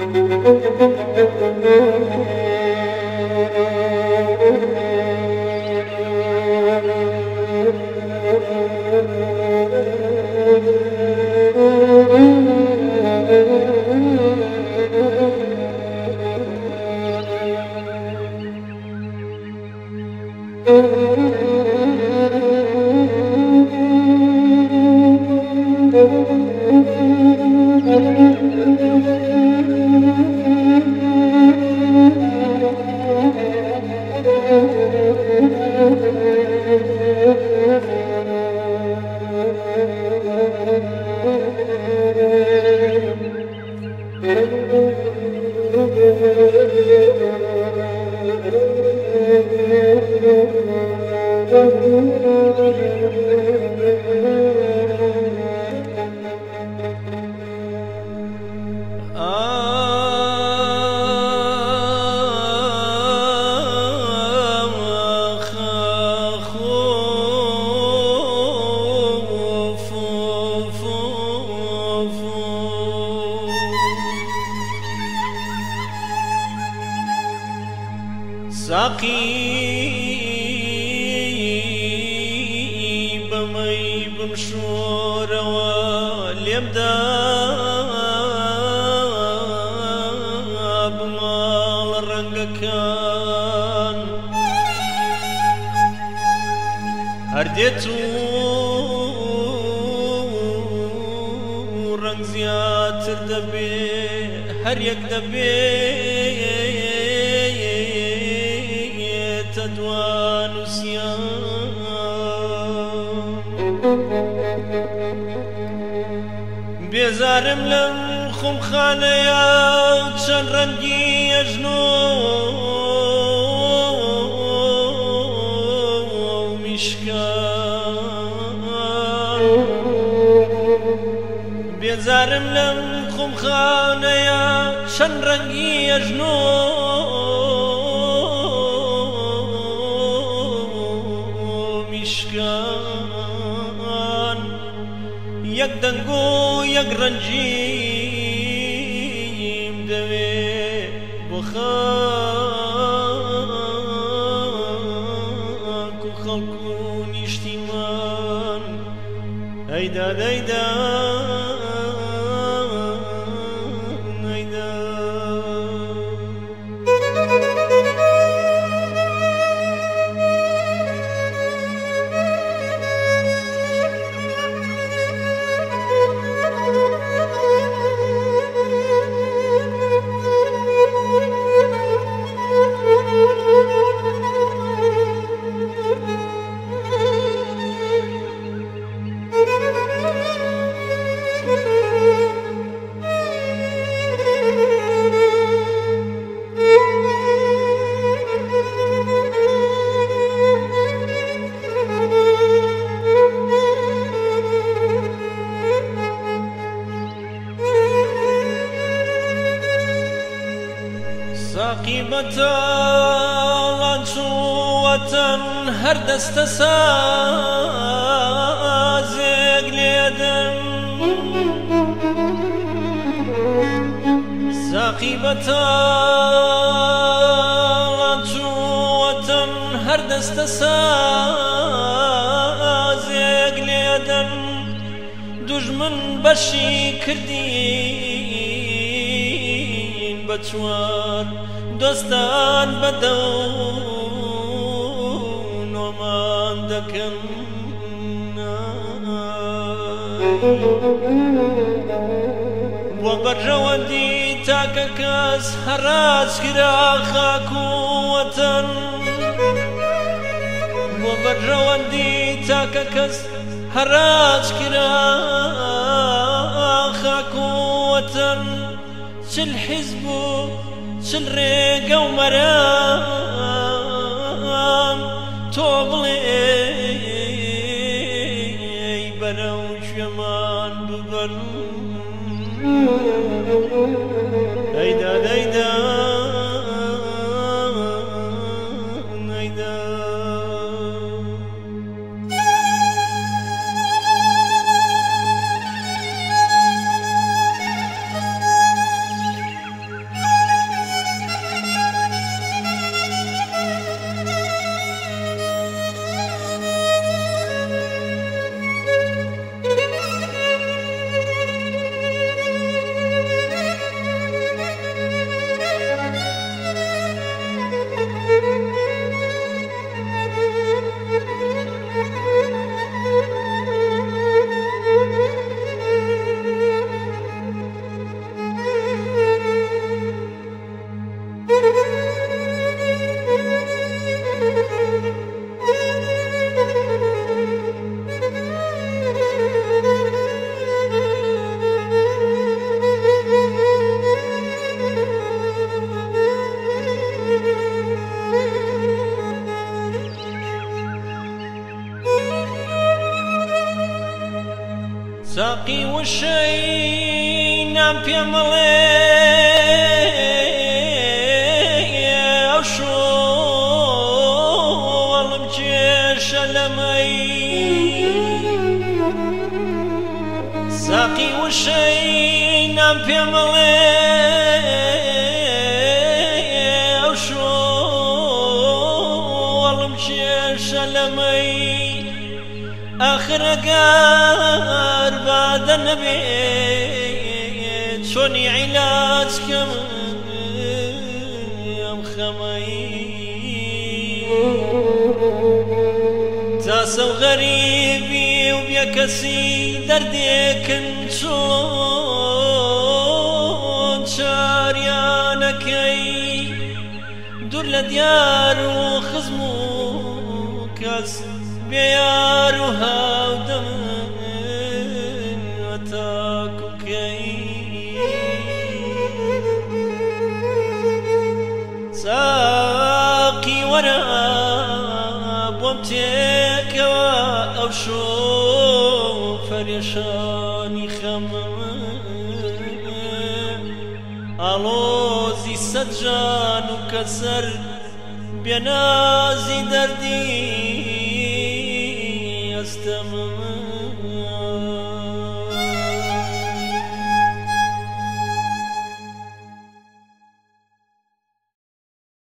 ساقي بمي بنشور واليمدا بمال الرنقكان هرديتو رنق زياتر دبي هر يك دبي تدوان وسيان بيزارم لم خم خانه يا چن رنگی اجنو مشکان بيزارم لم خم خانه يا چن رنگی اجنو يك دنگو يك رنجيم دوي بخاك وخلقو نشتيمان هيدا هيدا ساقي بطالت شوة هر دست سازق ليدم ساقي بطالت شوة هر دست سازق ليدم دجمن بشي كردين بچوار دوستان بدون ومان دكن وبرجودي تاككس هراس كرا خاكو وطن وبرجودي تاككس هراس كرا خاكو وطن شل حزبو شل ريقا ومرام توبلي برو شمان ببن هيدا هيدا وشەی نام پێم مەڵێ ئەو شۆڵم کێشە لەمەی ساقی وشەی نام پێم مەڵێ ئەو شۆڵم کێشە لەمەی آخر ئەگەر بادە نەبێت چۆنی عیلاج کەم ئەم خەمەی تاسە و غەریبی و بێکەسی دەردێکن چۆن چاریانەکەی دوور لە دیار و خزم و کەس بێیار و هاودەمن وەتاکوکەی ساقی وەرە بۆم تێکەوە ئەو شۆ پەرێشانی خەمم ئاڵۆزی سەدجان و کەسەر بێنازی دەردی استمم